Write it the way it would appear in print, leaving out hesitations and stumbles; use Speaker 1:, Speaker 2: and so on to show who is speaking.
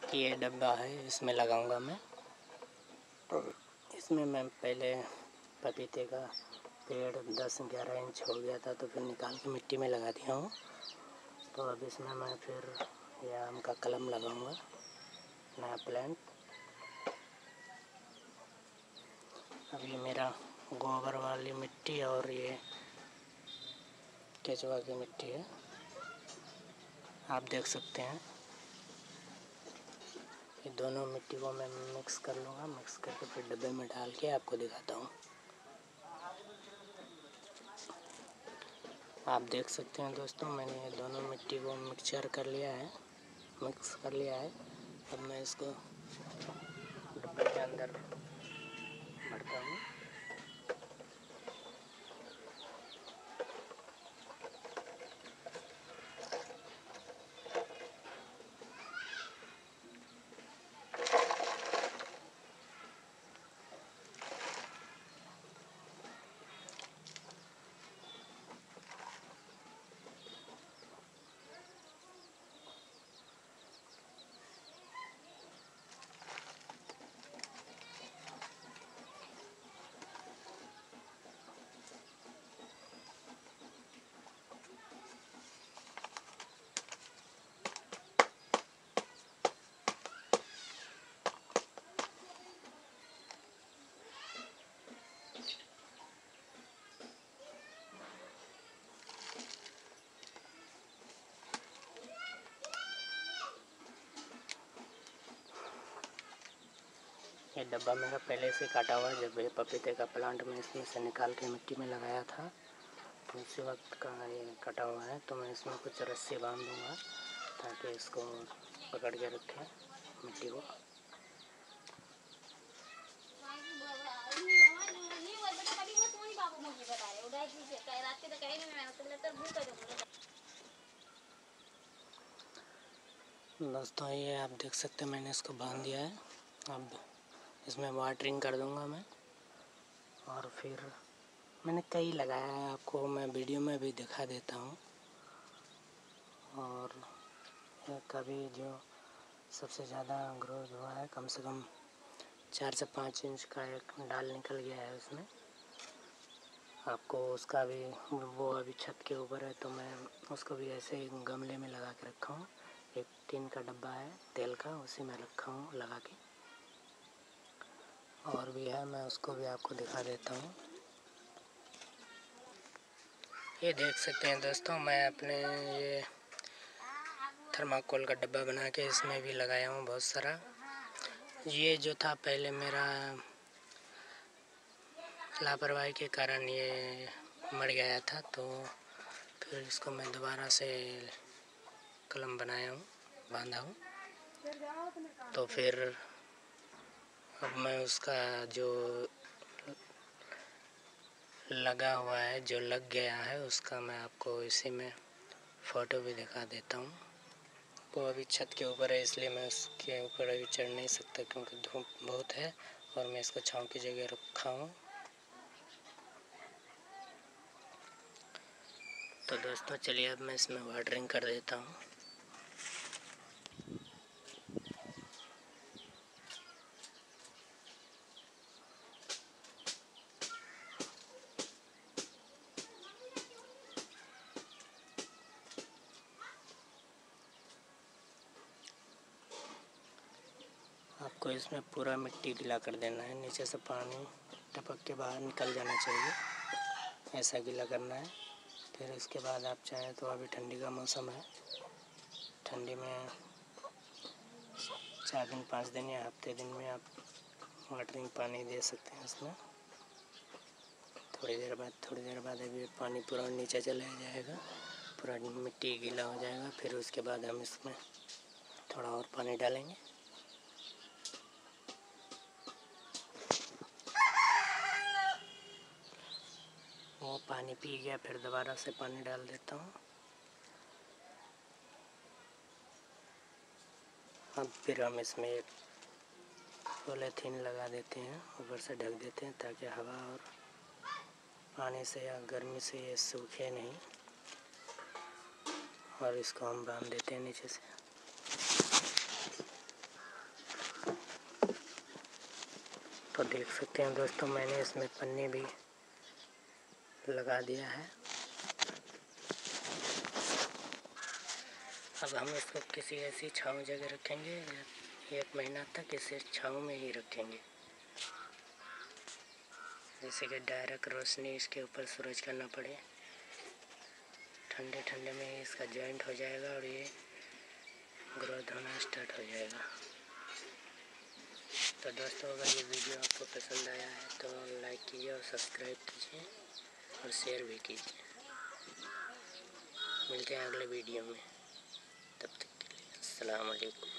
Speaker 1: कि ये डब्बा है, इसमें लगाऊंगा मैं। इसमें मैं पहले पपीते का पेड़ 10-11 इंच हो गया था, तो फिर निकाल के मिट्टी में लगा दिया हूँ। तो अब इसमें मैं फिर ये आम का कलम लगाऊंगा, नया प्लांट। अब ये मेरा गोबर वाली मिट्टी और ये केचुआ की मिट्टी है, आप देख सकते हैं। ये दोनों मिट्टी को मैं मिक्स कर लूँगा, मिक्स करके फिर डब्बे में डाल के आपको दिखाता हूँ। आप देख सकते हैं दोस्तों, मैंने ये दोनों मिट्टी को मिक्स कर लिया है। अब मैं इसको डब्बे के अंदर भरता हूँ। ये डब्बा मेरा पहले से काटा हुआ है। जब ये पपीते का प्लांट मैं इसमें से निकाल के मिट्टी में लगाया था, तो उसी वक्त का ये कटा हुआ है। तो मैं इसमें कुछ रस्सी बांध दूँगा ताकि इसको पकड़ के रखे मिट्टी को। दोस्तों ये आप देख सकते हैं, मैंने इसको बांध दिया है। अब इसमें वाटरिंग कर दूंगा मैं, और फिर मैंने कई लगाया है, आपको मैं वीडियो में भी दिखा देता हूँ। और कभी जो सबसे ज़्यादा ग्रोथ हुआ है, कम से कम 4 से 5 इंच का एक डाल निकल गया है उसमें। आपको उसका भी, वो अभी छत के ऊपर है, तो मैं उसको भी ऐसे ही गमले में लगा के रखा हूँ। एक टीन का डब्बा है तेल का, उसी में रखा हूँ लगा के। और भी है, मैं उसको भी आपको दिखा देता हूँ। ये देख सकते हैं दोस्तों, मैं अपने ये थर्माकोल का डब्बा बना के इसमें भी लगाया हूँ बहुत सारा। ये जो था पहले मेरा लापरवाही के कारण ये मर गया था, तो फिर इसको मैं दोबारा से कलम बनाया हूँ, बांधा हूँ। तो फिर अब मैं उसका जो लगा हुआ है, जो लग गया है, उसका मैं आपको इसी में फ़ोटो भी दिखा देता हूँ। वो अभी छत के ऊपर है, इसलिए मैं उसके ऊपर अभी चढ़ नहीं सकता क्योंकि धूप बहुत है, और मैं इसको छाँव की जगह रखा हूँ। तो दोस्तों चलिए अब मैं इसमें वाटरिंग कर देता हूँ। आपको इसमें पूरा मिट्टी गीला कर देना है, नीचे से पानी टपक के बाहर निकल जाना चाहिए, ऐसा गीला करना है। फिर इसके बाद आप चाहें तो, अभी ठंडी का मौसम है, ठंडी में 4 दिन 5 दिन या हफ्ते दिन में आप वाटरिंग पानी दे सकते हैं इसमें। थोड़ी देर बाद अभी पानी पूरा नीचे चला जाएगा, पूरा मिट्टी गीला हो जाएगा। फिर उसके बाद हम इसमें थोड़ा और पानी डालेंगे। वो पानी पी गया, फिर दोबारा से पानी डाल देता हूँ। अब फिर हम इसमें एक पॉलीथीन लगा देते हैं, ऊपर से ढक देते हैं ताकि हवा और पानी से या गर्मी से ये सूखे नहीं। और इसको हम बांध देते हैं नीचे से। तो देख सकते हैं दोस्तों, मैंने इसमें पन्नी भी लगा दिया है। अब हम इसको किसी ऐसी छाँव जगह रखेंगे, 1 महीना तक इसे छाँव में ही रखेंगे, जैसे कि डायरेक्ट रोशनी इसके ऊपर सूरज का ना पड़े। ठंडे ठंडे में इसका जॉइंट हो जाएगा और ये ग्रोथ होना स्टार्ट हो जाएगा। तो दोस्तों, अगर ये वीडियो आपको पसंद आया है तो लाइक कीजिए और सब्सक्राइब कीजिए और शेयर भी कीजिए। मिलते हैं अगले वीडियो में, तब तक के लिए अस्सलाम वालेकुम।